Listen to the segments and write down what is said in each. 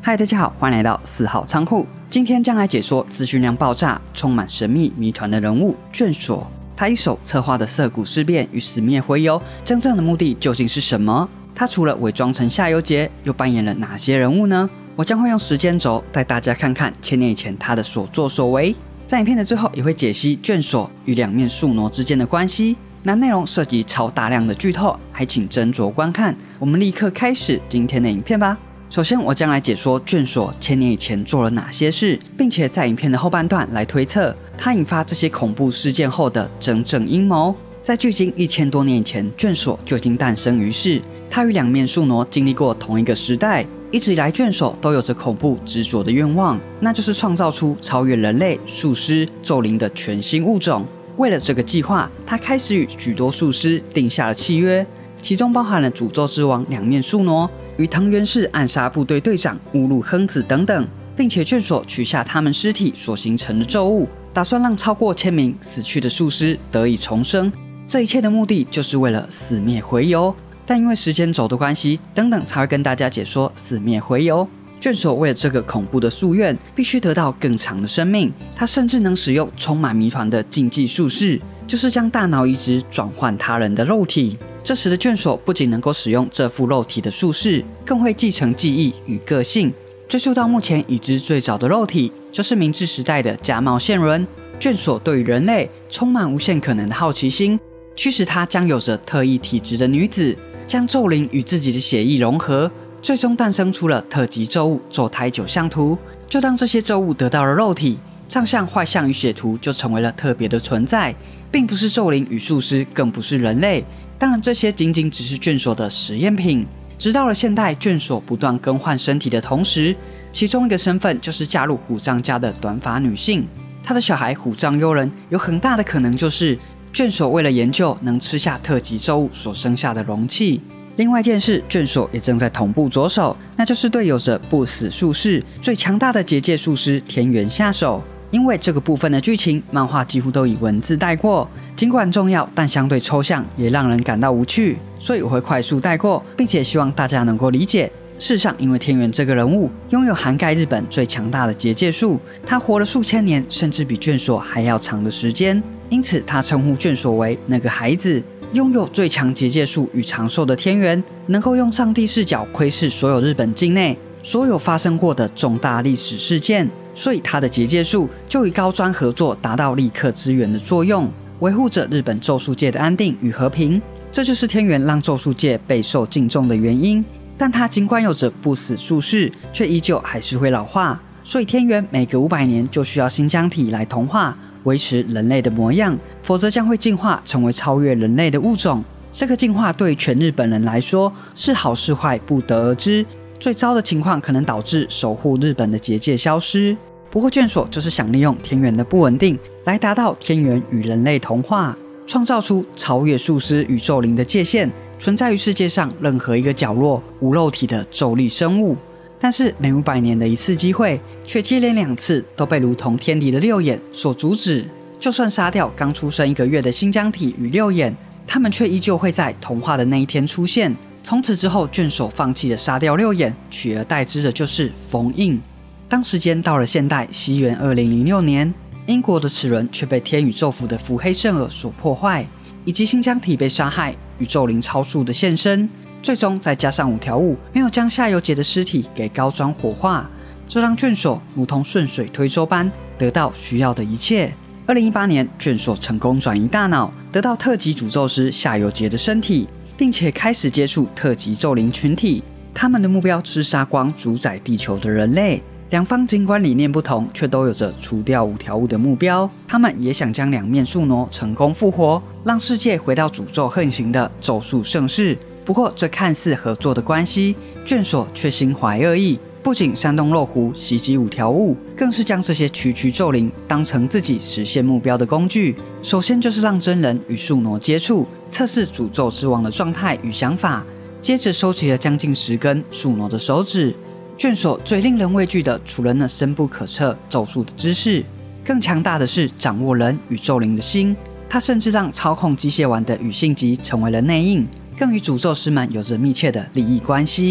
嗨，大家好，欢迎来到4号仓库。今天将来解说资讯量爆炸、充满神秘谜团的人物卷所。他一手策划的涩谷事变与死灭回游，真正的目的究竟是什么？他除了伪装成夏油杰，又扮演了哪些人物呢？我将会用时间轴带大家看看千年以前他的所作所为。在影片的最后，也会解析卷所与两面宿傩之间的关系。那内容涉及超大量的剧透，还请斟酌观看。我们立刻开始今天的影片吧。首先，我将来解说卷所千年以前做了哪些事，并且在影片的后半段来推测他引发这些恐怖事件后的真正阴谋。在距今1000多年以前，卷所就已经诞生于世。他与两面宿傩经历过同一个时代，一直以来卷所都有着恐怖执着的愿望，那就是创造出超越人类、术师、咒灵的全新物种。为了这个计划，他开始与许多术师定下了契约，其中包含了诅咒之王两面宿傩。与藤原氏暗杀部队队长乌鲁亨子等等，并且卷所取下他们尸体所形成的咒物，打算让超过1000名死去的术师得以重生。这一切的目的就是为了死灭回游，但因为时间轴的关系，等等才会跟大家解说死灭回游。卷所为了这个恐怖的夙愿，必须得到更长的生命。他甚至能使用充满谜团的禁忌术式，就是将大脑移植转换他人的肉体。这时的卷所不仅能够使用这副肉体的术式，更会继承记忆与个性。追溯到目前已知最早的肉体，就是明治时代的假冒线人。卷所对于人类充满无限可能的好奇心，驱使他将有着特异体质的女子，将咒灵与自己的血液融合，最终诞生出了特级咒物咒胎9象图。就当这些咒物得到了肉体，上象、坏象与血图就成为了特别的存在，并不是咒灵与术师，更不是人类。当然，这些仅仅只是卷所的实验品。直到了现代，卷所不断更换身体的同时，其中一个身份就是加入虎杖家的短发女性。她的小孩虎杖悠仁有很大的可能就是卷所为了研究能吃下特级咒物所生下的容器。另外一件事，卷所也正在同步着手，那就是对有着不死术士最强大的结界术师天元下手。因为这个部分的剧情，漫画几乎都以文字带过，尽管重要，但相对抽象，也让人感到无趣，所以我会快速带过，并且希望大家能够理解。事实上，因为天元这个人物拥有涵盖日本最强大的结界术，他活了数千年，甚至比卷所还要长的时间，因此他称呼卷所为那个孩子。拥有最强结界术与长寿的天元，能够用上帝视角窥视所有日本境内所有发生过的重大历史事件，所以他的结界术就与高专合作，达到立刻支援的作用，维护着日本咒术界的安定与和平。这就是天元让咒术界备受敬重的原因。但他尽管有着不死术式，却依旧还是会老化，所以天元每隔500年就需要新浆体来同化，维持人类的模样，否则将会进化成为超越人类的物种。这个进化对全日本人来说是好是坏不得而知，最糟的情况可能导致守护日本的结界消失。不过卷所就是想利用天元的不稳定，来达到天元与人类同化，创造出超越术师与咒灵的界限，存在于世界上任何一个角落无肉体的咒力生物。但是每500年的一次机会，却接连2次都被如同天敌的六眼所阻止。就算杀掉刚出生1个月的新浆体与六眼，他们却依旧会在同化的那一天出现。从此之后，卷所放弃了杀掉六眼，取而代之的就是封印。当时间到了现代西元2006年，英国的齿轮却被天宇宙府的伏黑圣尔所破坏，以及新浆体被杀害与咒灵超速的现身，最终再加上5条悟没有将夏油杰的尸体给高专火化，这让卷所如同顺水推舟般得到需要的一切。2018年，卷所成功转移大脑，得到特级诅咒师夏油杰的身体，并且开始接触特级咒灵群体，他们的目标是杀光主宰地球的人类。两方尽管理念不同，却都有着除掉5条悟的目标。他们也想将两面宿傩成功复活，让世界回到诅咒横行的咒术盛世。不过，这看似合作的关系，卷所却心怀恶意，不仅煽动肉狐袭击5条悟，更是将这些区区咒灵当成自己实现目标的工具。首先就是让真人与宿傩接触，测试诅咒之王的状态与想法，接着收集了将近10根宿傩的手指。卷所最令人畏惧的，除了那深不可测咒术的知识，更强大的是掌握人与咒灵的心。他甚至让操控机械丸的羽信吉成为了内应，更与诅咒师们有着密切的利益关系。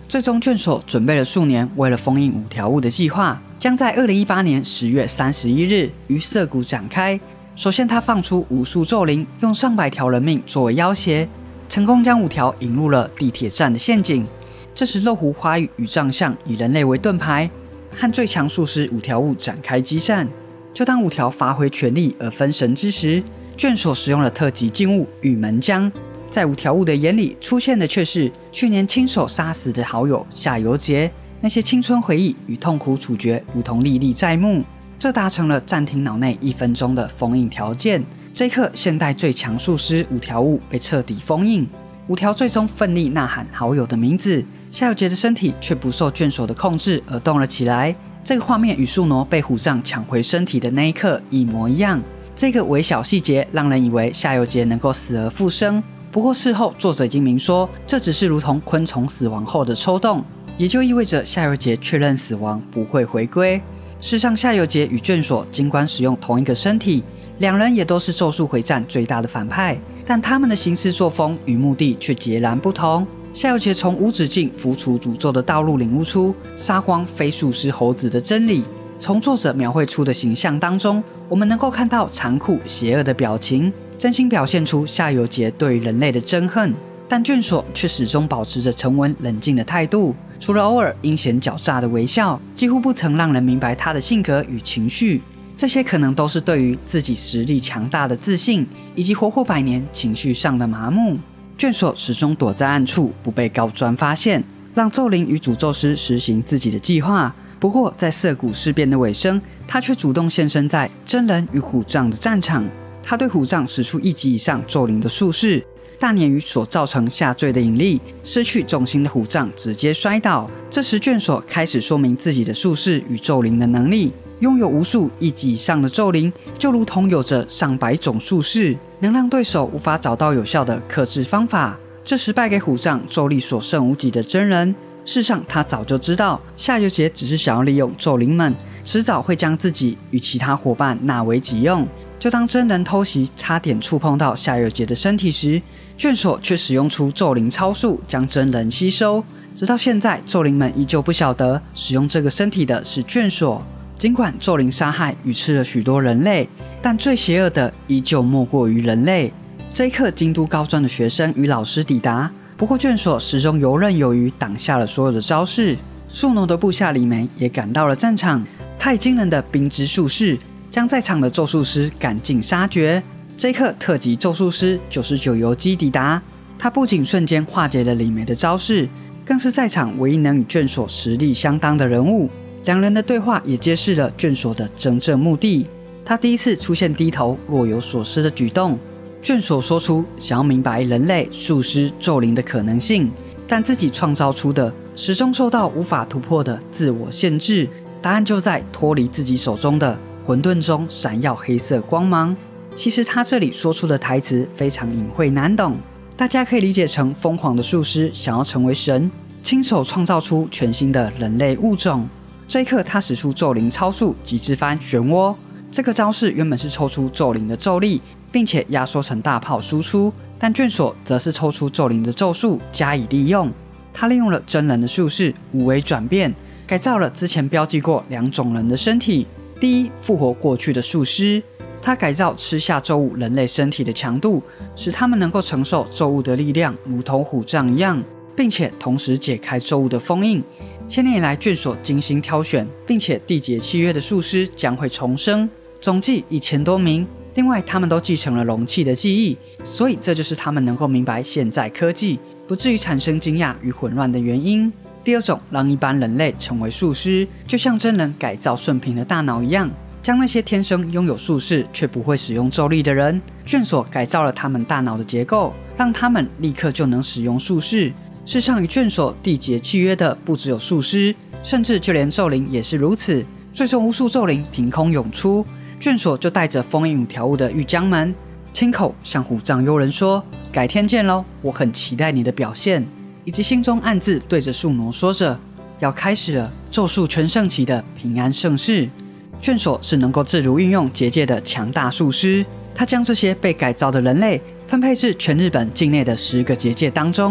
最终卷所准备了数年，为了封印5条悟的计划，将在2018年10月31日于涩谷展开。首先，他放出无数咒灵，用上百条人命作为要挟，成功将5条引入了地铁站的陷阱。这时，肉狐花语与藏象以人类为盾牌，和最强术师5条悟展开激战。就当5条发挥全力而分神之时，卷所使用了特级禁物玉门江。在5条悟的眼里，出现的却是去年亲手杀死的好友夏油杰，那些青春回忆与痛苦处决如同历历在目。这达成了暂停脑内1分钟的封印条件。这一刻，现代最强术师5条悟被彻底封印。5条最终奋力呐喊好友的名字，夏油杰的身体却不受卷所的控制而动了起来。这个画面与树挪被虎杖抢回身体的那一刻一模一样。这个微小细节让人以为夏油杰能够死而复生。不过事后作者已经明说，这只是如同昆虫死亡后的抽动，也就意味着夏油杰确认死亡不会回归。事实上，夏油杰与卷所尽管使用同一个身体，两人也都是咒术回战最大的反派，但他们的行事作风与目的却截然不同。夏油杰从无止境付出诅咒的道路领悟出杀荒非术师猴子的真理。从作者描绘出的形象当中，我们能够看到残酷邪恶的表情，真心表现出夏油杰对人类的憎恨，但卷所却始终保持着沉稳冷静的态度，除了偶尔阴险狡诈的微笑，几乎不曾让人明白他的性格与情绪。这些可能都是对于自己实力强大的自信，以及活过100年情绪上的麻木。卷所始终躲在暗处，不被高专发现，让咒灵与诅咒师实行自己的计划。不过，在涩谷事变的尾声，他却主动现身在真人与虎杖的战场。他对虎杖使出1级以上咒灵的术式，大鲶鱼所造成下坠的引力，失去重心的虎杖直接摔倒。这时，卷所开始说明自己的术式与咒灵的能力。拥有无数1级以上的咒灵，就如同有着上百种术式，能让对手无法找到有效的克制方法。这时败给虎杖咒力所剩无几的真人，事实上他早就知道夏油杰只是想要利用咒灵们，迟早会将自己与其他伙伴纳为己用。就当真人偷袭差点触碰到夏油杰的身体时，卷所却使用出咒灵超速将真人吸收。直到现在，咒灵们依旧不晓得使用这个身体的是卷所。尽管咒灵杀害与吃了许多人类，但最邪恶的依旧莫过于人类。这一刻，京都高专的学生与老师抵达，不过卷所始终游刃有余，挡下了所有的招式。树挪的部下李梅也赶到了战场，他以惊人的冰之术式将在场的咒术师赶尽杀绝。这一刻，特级咒术师99游击抵达，他不仅瞬间化解了李梅的招式，更是在场唯一能与卷所实力相当的人物。两人的对话也揭示了卷所的真正目的。他第一次出现低头若有所思的举动，卷所说出想要明白人类、术师、咒灵的可能性，但自己创造出的始终受到无法突破的自我限制。答案就在脱离自己手中的混沌中闪耀黑色光芒。其实他这里说出的台词非常隐晦难懂，大家可以理解成疯狂的术师想要成为神，亲手创造出全新的人类物种。这一刻，他使出咒灵超速极致翻漩涡。这个招式原本是抽出咒灵的咒力，并且压缩成大炮输出，但卷所则是抽出咒灵的咒术加以利用。他利用了真人的术式无为转变，改造了之前标记过2种人的身体。第一，复活过去的术师，他改造吃下咒物人类身体的强度，使他们能够承受咒物的力量，如同虎杖一样，并且同时解开咒物的封印。千年以来，卷所精心挑选并且缔结契约的术师将会重生，总计1000多名。另外，他们都继承了容器的记忆，所以这就是他们能够明白现在科技，不至于产生惊讶与混乱的原因。第二种，让一般人类成为术师，就像真人改造顺平的大脑一样，将那些天生拥有术式却不会使用咒力的人，卷所改造了他们大脑的结构，让他们立刻就能使用术式。事实上，与卷所缔结契约的不只有术师，甚至就连咒灵也是如此。最终，无数咒灵凭空涌出，卷所就带着封印5条悟的玉江门，亲口向虎杖悠仁说：“改天见喽，我很期待你的表现。”以及心中暗自对着树挪说着：“要开始了，咒术全盛期的平安盛世。”卷所是能够自如运用结界的强大术师，他将这些被改造的人类分配至全日本境内的10个结界当中。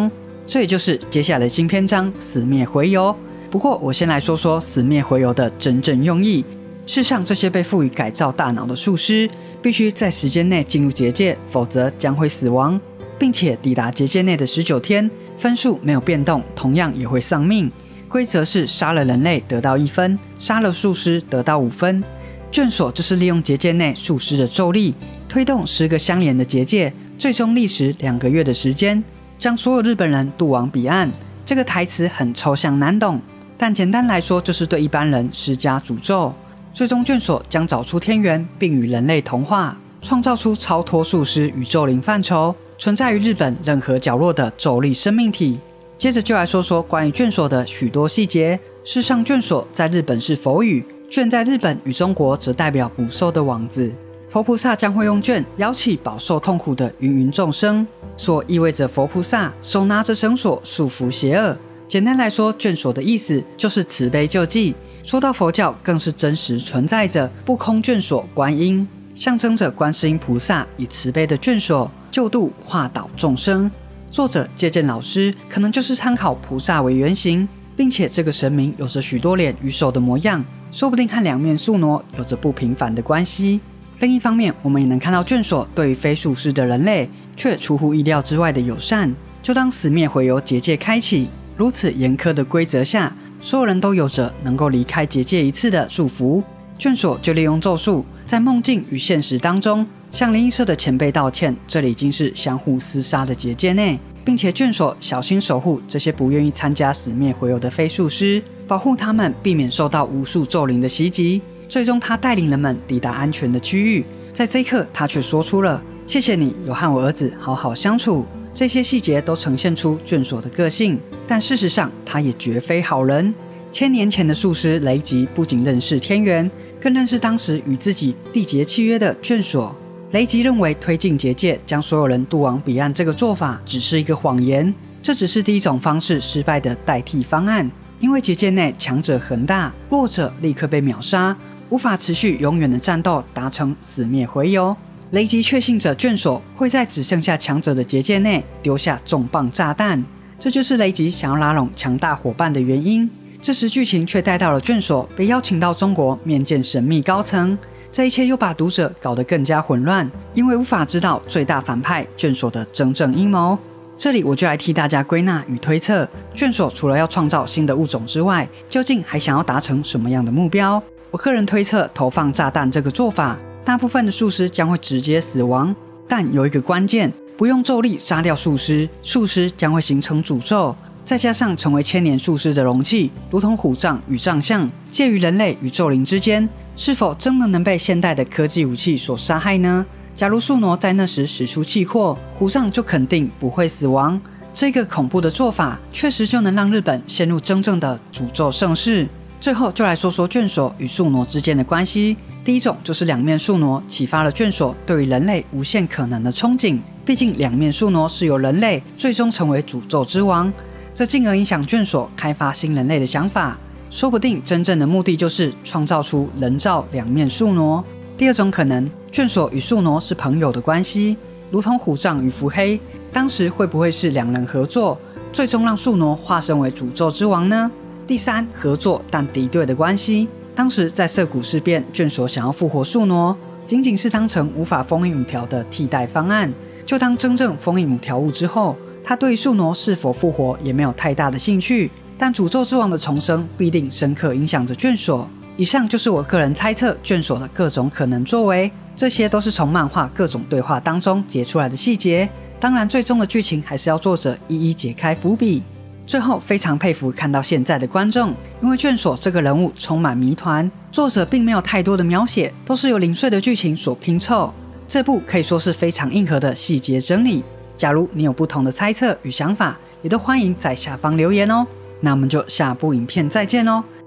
这也就是接下来的新篇章死灭回游。不过我先来说说死灭回游的真正用意。事实上，这些被赋予改造大脑的术师必须在时间内进入结界，否则将会死亡，并且抵达结界内的19天，分数没有变动，同样也会丧命。规则是杀了人类得到1分，杀了术师得到5分。卷锁就是利用结界内术师的咒力，推动10个相连的结界，最终历时2个月的时间，将所有日本人渡往彼岸。这个台词很抽象难懂，但简单来说就是对一般人施加诅咒。最终卷锁将找出天源，并与人类同化，创造出超脱术师与咒灵范畴，存在于日本任何角落的咒力生命体。接着就来说说关于卷锁的许多细节。事实上，卷锁在日本是佛语，卷在日本与中国则代表捕兽的网子。佛菩萨将会用卷摇起饱受痛苦的芸芸众生，所意味着佛菩萨手拿着绳索束缚邪恶。简单来说，卷锁的意思就是慈悲救济。说到佛教，更是真实存在着不空卷锁观音，象征着观世音菩萨以慈悲的卷锁救度化导众生。作者借鉴老师可能就是参考菩萨为原型，并且这个神明有着许多脸与手的模样，说不定和两面宿傩有着不平凡的关系。另一方面，我们也能看到卷锁对于非术师的人类却出乎意料之外的友善。就当死灭回游结界开启，如此严苛的规则下，所有人都有着能够离开结界一次的束缚。卷锁就利用咒术，在梦境与现实当中向灵异社的前辈道歉，这里已经是相互厮杀的结界内，并且卷锁小心守护这些不愿意参加死灭回游的非术师，保护他们避免受到无数咒灵的袭击。最终他带领人们抵达安全的区域，在这一刻他却说出了谢谢你有和我儿子好好相处。这些细节都呈现出卷锁的个性，但事实上他也绝非好人。1000年前的术师雷吉不仅认识天元，更认识当时与自己缔结契约的卷锁。雷吉认为推进结界将所有人渡往彼岸这个做法只是一个谎言，这只是第一种方式失败的代替方案。因为结界内强者恒大，弱者立刻被秒杀，无法持续永远的战斗达成死灭回游。雷吉确信着卷锁会在只剩下强者的结界内丢下重磅炸弹，这就是雷吉想要拉拢强大伙伴的原因。这时剧情却带到了卷锁被邀请到中国面见神秘高层，这一切又把读者搞得更加混乱，因为无法知道最大反派卷锁的真正阴谋。这里我就来替大家归纳与推测，卷锁除了要创造新的物种之外，究竟还想要达成什么样的目标？我个人推测，投放炸弹这个做法，大部分的术师将会直接死亡，但有一个关键，不用咒力杀掉术师，术师将会形成诅咒，再加上成为1000年术师的容器，如同虎杖与杖象，介于人类与咒灵之间，是否真的能被现代的科技武器所杀害呢？假如宿傩在那时使出气魄，虎杖就肯定不会死亡。这个恐怖的做法，确实就能让日本陷入真正的诅咒盛世。最后就来说说卷锁与宿傩之间的关系。第一种就是两面宿傩启发了卷锁对于人类无限可能的憧憬，毕竟两面宿傩是由人类最终成为诅咒之王，这进而影响卷锁开发新人类的想法。说不定真正的目的就是创造出人造两面宿傩。第二种可能，卷锁与宿傩是朋友的关系，如同虎杖与伏黑，当时会不会是两人合作，最终让宿傩化身为诅咒之王呢？第三，合作但敌对的关系。当时在涩谷事变，卷锁想要复活宿傩，仅仅是当成无法封印5条的替代方案。就当真正封印5条物之后，他对宿傩是否复活也没有太大的兴趣。但诅咒之王的重生必定深刻影响着卷锁。以上就是我个人猜测卷锁的各种可能作为，这些都是从漫画各种对话当中解出来的细节。当然，最终的剧情还是要作者一一解开伏笔。最后，非常佩服看到现在的观众，因为卷锁这个人物充满谜团，作者并没有太多的描写，都是由零碎的剧情所拼凑。这部可以说是非常硬核的细节整理。假如你有不同的猜测与想法，也都欢迎在下方留言哦。那我们就下部影片再见喽，